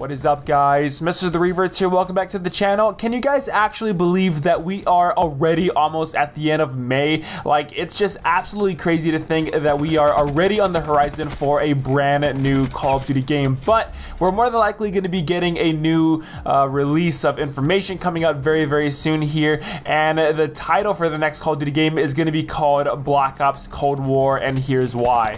What is up, guys? Mr. The Reverts here. Welcome back to the channel. Can you guys actually believe that we are already almost at the end of May? Like, it's just absolutely crazy to think that we are already on the horizon for a brand new Call of Duty game. But we're more than likely going to be getting a new release of information coming out very, very soon here. And the title for the next Call of Duty game is going to be called Black Ops Cold War, and here's why.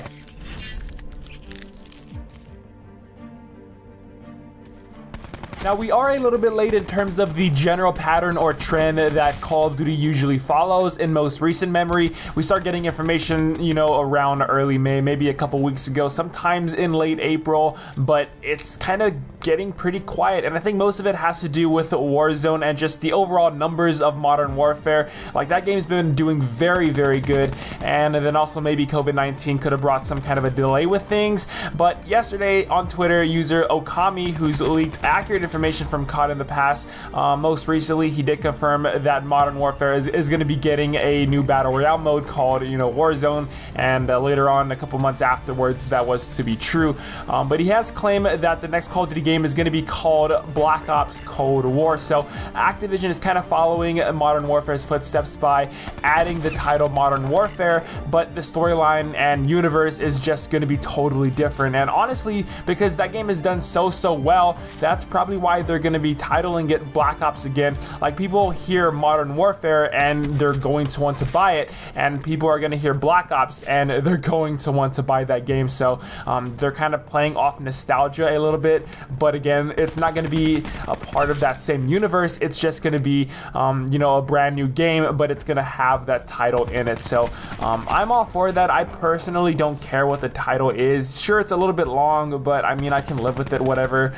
Now, we are a little bit late in terms of the general pattern or trend that Call of Duty usually follows. In most recent memory, we start getting information, you know, around early May, maybe a couple weeks ago, sometimes in late April, but it's kind of getting pretty quiet, and I think most of it has to do with Warzone and just the overall numbers of Modern Warfare. Like, that game's been doing very, very good, and then also maybe COVID-19 could have brought some kind of a delay with things. But yesterday on Twitter, user Okami, who's leaked accurate information from COD in the past, most recently he did confirm that Modern Warfare is going to be getting a new battle royale mode called, you know, Warzone, and later on, a couple months afterwards, that was to be true. But he has claimed that the next Call of Duty game is going to be called Black Ops Cold War. So Activision is kind of following Modern Warfare's footsteps by adding the title Modern Warfare, but the storyline and universe is just going to be totally different. And honestly, because that game has done so well, that's probably why they're going to be titling it Black Ops again. Like, people hear Modern Warfare and they're going to want to buy it, and people are going to hear Black Ops and they're going to want to buy that game. So they're kind of playing off nostalgia a little bit, but again, it's not going to be a part of that same universe. It's just going to be, you know, a brand new game, but it's going to have that title in it. So I'm all for that. I personally don't care what the title is. Sure, it's a little bit long, but I mean, I can live with it, whatever.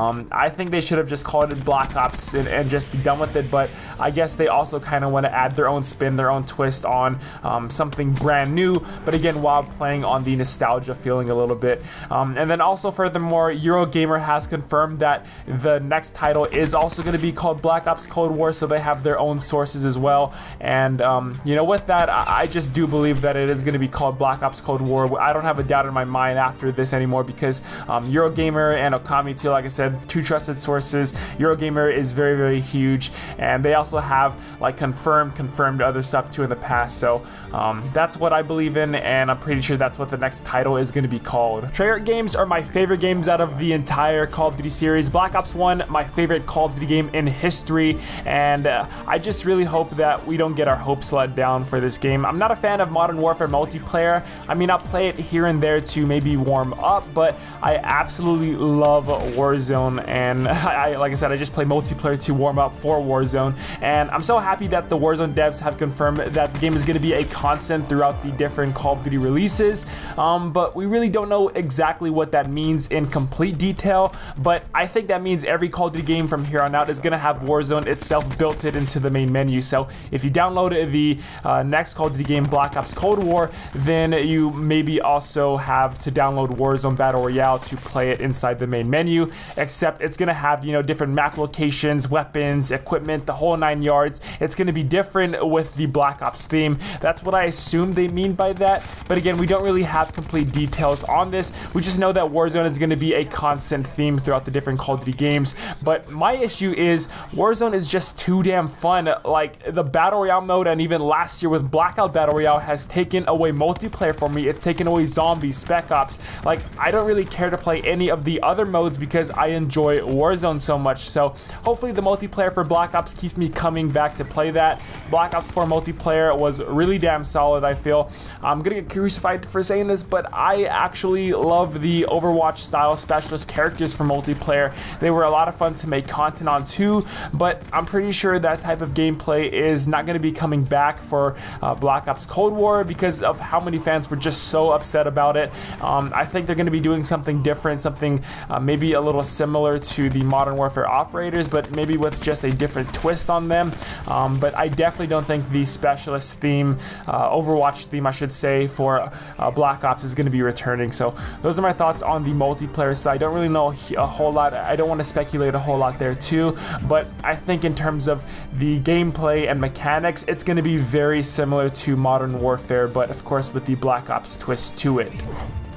I think they should have just called it Black Ops and just be done with it, but I guess they also kind of want to add their own spin, their own twist on something brand new, but again, while playing on the nostalgia feeling a little bit. And then also, furthermore, Eurogamer has confirmed that the next title is also going to be called Black Ops Cold War, so they have their own sources as well. And you know, with that, I just do believe that it is going to be called Black Ops Cold War. I don't have a doubt in my mind after this anymore, because Eurogamer and Okami too, like I said, two trusted sources. Eurogamer is very, very huge, and they also have like confirmed other stuff too in the past. So that's what I believe in, and I'm pretty sure that's what the next title is going to be called. Treyarch games are my favorite games out of the entire Call of Duty series. Black Ops 1, my favorite Call of Duty game in history, and I just really hope that we don't get our hopes let down for this game. I'm not a fan of Modern Warfare multiplayer. I mean, I'll play it here and there to maybe warm up, but I absolutely love Warzone, and like I said, I just play multiplayer to warm up for Warzone, and I'm so happy that the Warzone devs have confirmed that the game is going to be a constant throughout the different Call of Duty releases, but we really don't know exactly what that means in complete detail. But I think that means every Call of Duty game from here on out is going to have Warzone itself built into the main menu. So if you download the next Call of Duty game, Black Ops Cold War, then you maybe also have to download Warzone Battle Royale to play it inside the main menu, except it's going to have, you know, different map locations, weapons, equipment, the whole 9 yards. It's going to be different with the Black Ops theme. That's what I assume they mean by that. But again, we don't really have complete details on this. We just know that Warzone is going to be a constant theme throughout the different Call of Duty games. But my issue is Warzone is just too damn fun. Like, the Battle Royale mode, and even last year with Blackout Battle Royale, has taken away multiplayer for me. It's taken away Zombies, Spec Ops. Like, I don't really care to play any of the other modes because I enjoy Warzone so much. So hopefully the multiplayer for Black Ops keeps me coming back to play that. Black Ops 4 multiplayer was really damn solid, I feel. I'm gonna get crucified for saying this, but I actually love the Overwatch style specialist characters for multiplayer. They were a lot of fun to make content on too, but I'm pretty sure that type of gameplay is not going to be coming back for Black Ops Cold War because of how many fans were just so upset about it. I think they're going to be doing something different, something maybe a little similar to the Modern Warfare operators, but maybe with just a different twist on them. But I definitely don't think the specialist theme, Overwatch theme I should say, for Black Ops is going to be returning. So those are my thoughts on the multiplayer side. I don't really know a whole lot. I don't want to speculate a whole lot there too, but I think in terms of the gameplay and mechanics, it's going to be very similar to Modern Warfare, but of course with the Black Ops twist to it.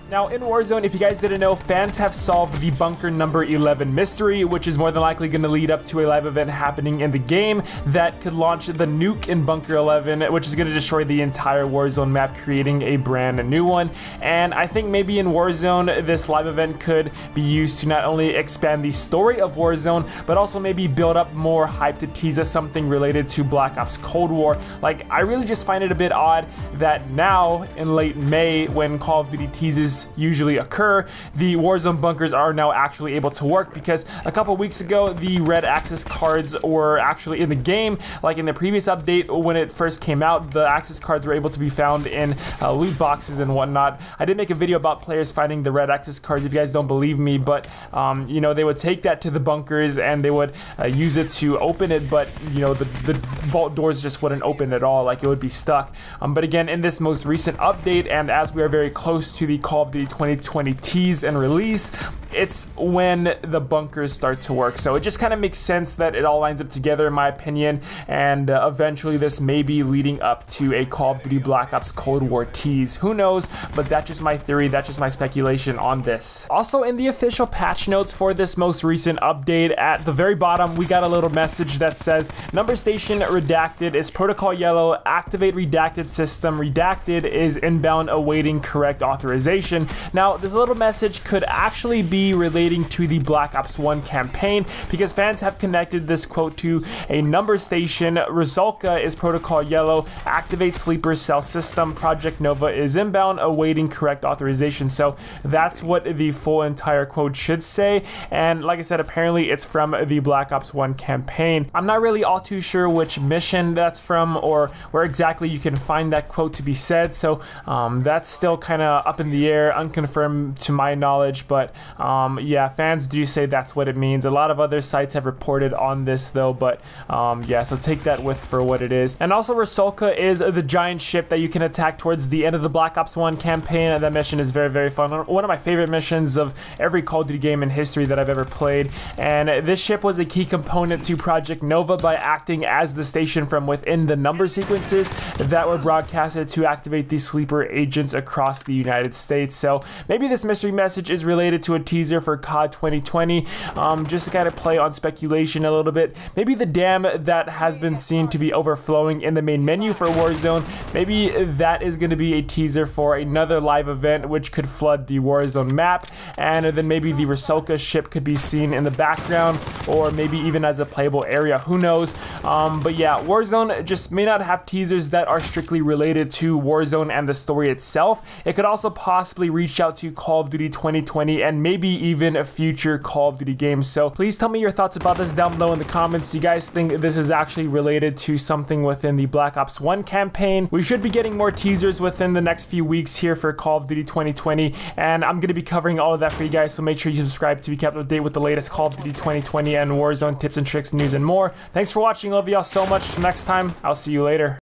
Now, in Warzone, if you guys didn't know, fans have solved the bunker number 11 mystery, which is more than likely going to lead up to a live event happening in the game that could launch the nuke in bunker 11, which is going to destroy the entire Warzone map, creating a brand new one. And I think maybe in Warzone, this live event could be used to not only expand the story of Warzone, but also maybe build up more hype to tease us something related to Black Ops Cold War. Like, I really just find it a bit odd that now, in late May, when Call of Duty teases usually occur, the Warzone bunkers are now actually able to work, because a couple weeks ago the red access cards were actually in the game. Like in the previous update when it first came out, the access cards were able to be found in loot boxes and whatnot. I did make a video about players finding the red access cards if you guys don't believe me, but you know, they would take that to the bunkers and they would use it to open it, but you know, the vault doors just wouldn't open at all, like it would be stuck. But again, in this most recent update, and as we are very close to the Call of Duty 2020 tease and release, it's when the bunkers start to work. So it just kind of makes sense that it all lines up together, in my opinion, and eventually this may be leading up to a Call of Duty Black Ops Cold War tease. Who knows, but that's just my theory, that's just my speculation on this. Also, in the official patch notes for this most recent update, at the very bottom we got a little message that says number station redacted is protocol yellow, activate redacted system, redacted is inbound awaiting correct authorization. Now, this little message could actually be relating to the Black Ops 1 campaign, because fans have connected this quote to a number station. Rusalka is protocol yellow, activate sleeper cell system, Project Nova is inbound awaiting correct authorization. So that's what the full entire quote should say, and like I said, apparently it's from the Black Ops 1 campaign. I'm not really all too sure which mission that's from or where exactly you can find that quote to be said, so that's still kind of up in the air, unconfirmed to my knowledge, but yeah, fans do say that's what it means. A lot of other sites have reported on this though, but yeah, so take that with for what it is. And also, Rusalka is the giant ship that you can attack towards the end of the Black Ops 1 campaign, and that mission is very, very fun. One of my favorite missions of every Call of Duty game in history that I've ever played, and this ship was a key component to Project Nova by acting as the station from within the number sequences that were broadcasted to activate these sleeper agents across the United States. So maybe this mystery message is related to a teaser for COD 2020, just to kind of play on speculation a little bit. Maybe the dam that has been seen to be overflowing in the main menu for Warzone, maybe that is going to be a teaser for another live event which could flood the Warzone map, and then maybe the Rusalka ship could be seen in the background, or maybe even as a playable area, who knows. But yeah, Warzone just may not have teasers that are strictly related to Warzone and the story itself. It could also possibly reach out to Call of Duty 2020 and maybe even a future Call of Duty games. So please tell me your thoughts about this down below in the comments. Do you guys think this is actually related to something within the Black Ops 1 campaign? We should be getting more teasers within the next few weeks here for Call of Duty 2020, and I'm going to be covering all of that for you guys, so make sure you subscribe to be kept up to date with the latest Call of Duty 2020 and Warzone tips and tricks, news, and more. Thanks for watching. Love y'all so much. Till next time, I'll see you later.